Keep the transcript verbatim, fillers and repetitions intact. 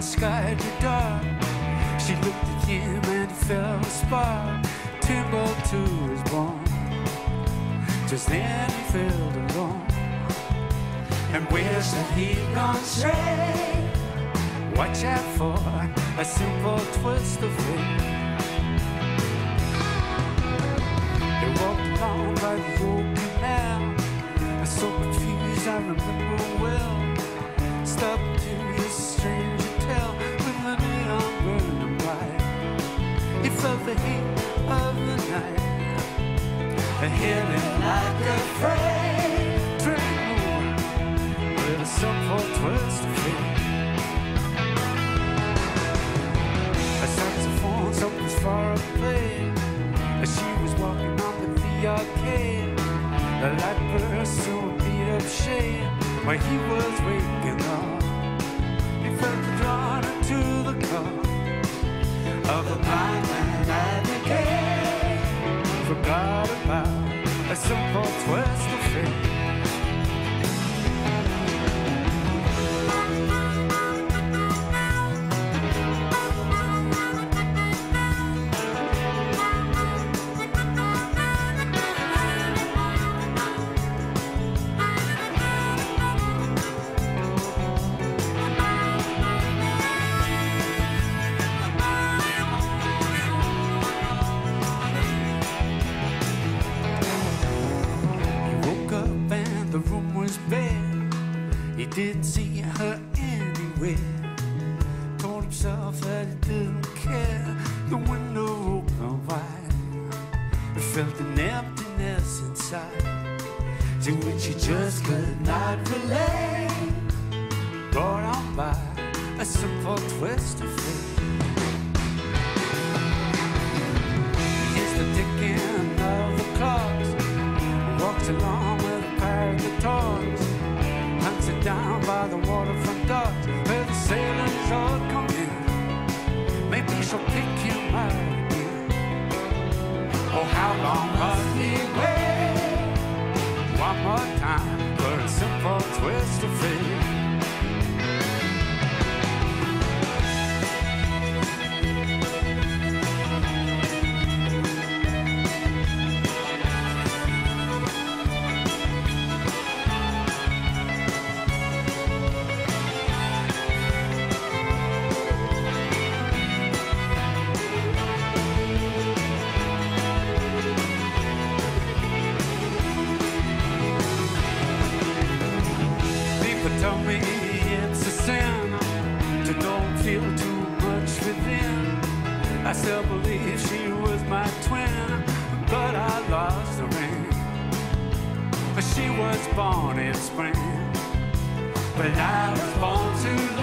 sky grew dark, she looked at him and he fell a spark. Timbuktu was born. Just then he felt alone and wished that he'd gone straight. Watch out for a simple twist of fate. They walked along by the old canal, so confused I remember well. Stopped to his strange hotel with a neon burning bright. He felt the heat of the night, hidden like a freight train with a simple twist of fate. A saxophone, something's far played as she was walking on to the arcade. The light burst through a beat-up shade while he was waking up. He felt drawn into the car of a blind man at the gate. Forgot about a simple twist of fate. The room was bare, he didn't see her anywhere. Told himself that he didn't care. The window opened wide, he felt an emptiness inside, to which he just could not relate. Brought on by a simple twist of fate. Here's the ticking of the clocks, walks along with the toys, hunted down by the waterfront docks where the sailors all come in. Maybe she'll pick him out again. Oh, how long must he wait? One more time for a simple twist of fate. Tell me it's a sin to don't feel too much within. I still believe she was my twin, but I lost the ring. She was born in spring, but I was born too late.